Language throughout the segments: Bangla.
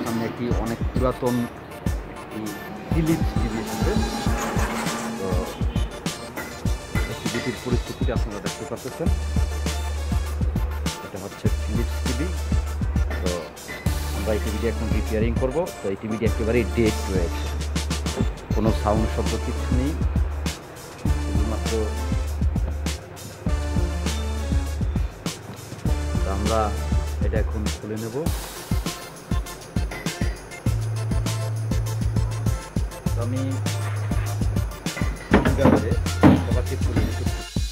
সামনে একটি অনেক পুরাতন একটি ফিলিপস টিভি এসেছে। তো টিভিটির পরিস্থিতিটা আপনারা দেখতে পাচ্ছেন, এটা হচ্ছে ফিলিপস টিভি। তো আমরা এই টিভিটি এখন রিপেয়ারিং করব। তো এই টিভিটি একেবারেই ডেড রয়েছে, কোনো সাউন্ড শব্দ কিছু নেই, শুধুমাত্র আমরা এটা এখন খুলে নেব। আমি কভারটি খুলে নিতে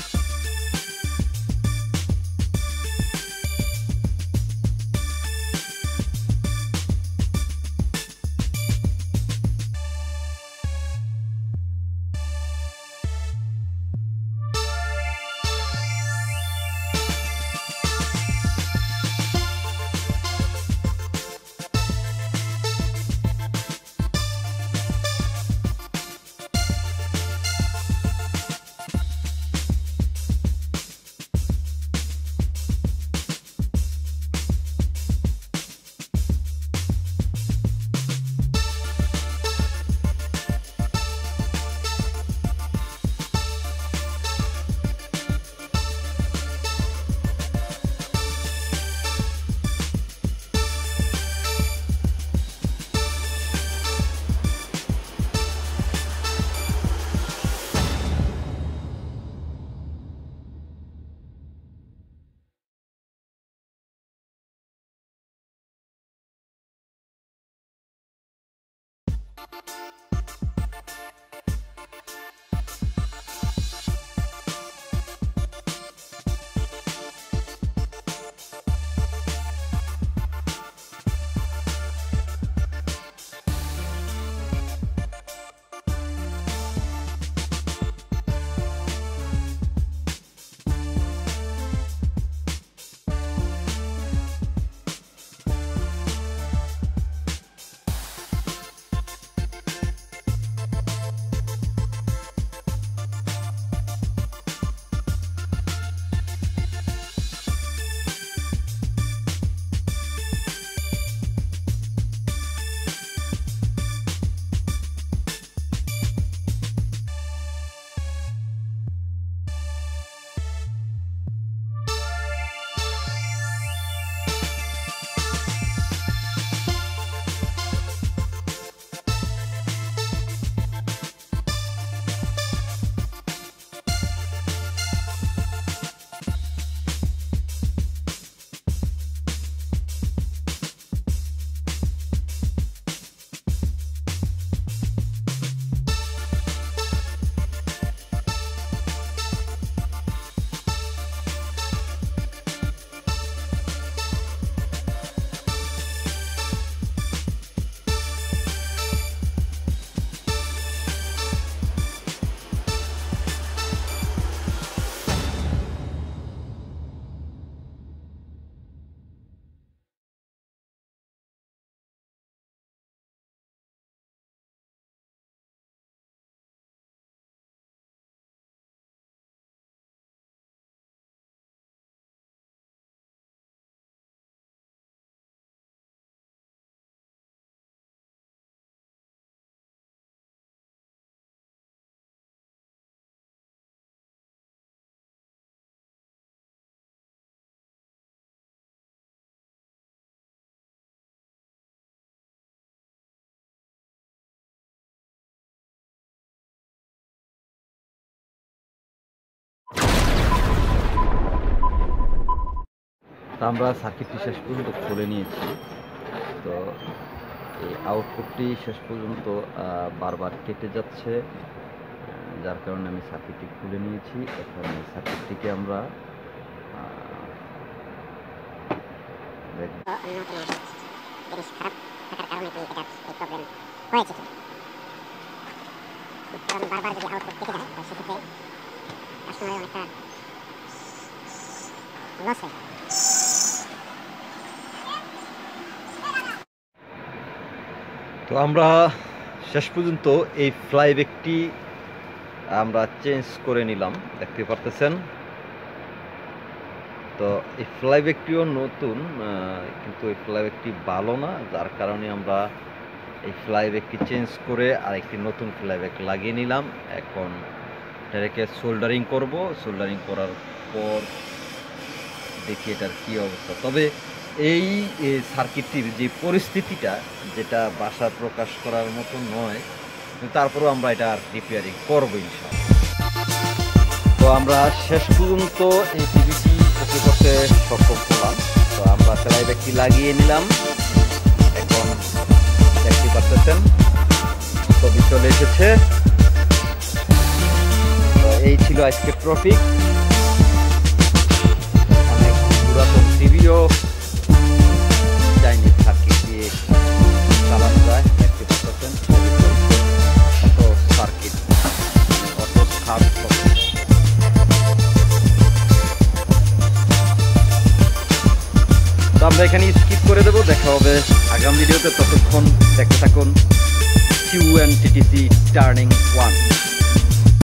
আমরা সার্কিটটি শেষ পর্যন্ত খুলে নিয়েছি। তো এই আউটপুটটি শেষ পর্যন্ত বারবার কেটে যাচ্ছে, যার কারণে আমি সার্কিটটি খুলে নিয়েছি। এখন এই সার্কিটটিকে আমরা বারবার যদি আউটপুট কেটে যায় সেক্ষেত্রে কাস্টমারের অনেকটা লস হয়। তো আমরা শেষ পর্যন্ত এই ফ্লাইব্যাকটি আমরা চেঞ্জ করে নিলাম, দেখতে পারতেছেন। তো এই ফ্লাইব্যাকটিও নতুন, কিন্তু এই ফ্লাইব্যাকটি ভালো না, যার কারণে আমরা এই ফ্লাইব্যাকটি চেঞ্জ করে আরেকটি নতুন ফ্লাইব্যাক লাগিয়ে নিলাম। এখন এটাকে সোল্ডারিং করব। সোল্ডারিং করার পর দেখি এটার কী অবস্থা। তবে এই সার্কিটটির যে পরিস্থিতিটা, যেটা ভাষা প্রকাশ করার মতো নয়, কিন্তু তারপরেও আমরা এটা রিপেয়ারিং করবো ইনশাআল্লাহ। তো আমরা শেষ পর্যন্ত এই টিভিটি ওকে করতে সক্ষম হলাম। তো আমরা ফ্লাইব্যাকটি লাগিয়ে নিলাম। এখন দেখতে পাচ্ছেন ছবি চলে এসেছে। তো এই ছিল আজকের টপিক। অনেক পুরাতন টিভিও চাইনিজ সার্কিট দিয়ে চালানো যায়। দেখতে পাচ্ছেন অটো সার্কিট, অটো স্টার্ট। তো আমরা এখানে স্কিপ করে দেবো। দেখা হবে আগামী ভিডিওতে। ততক্ষণ দেখতে থাকুন QNTTC টার্নিং 1।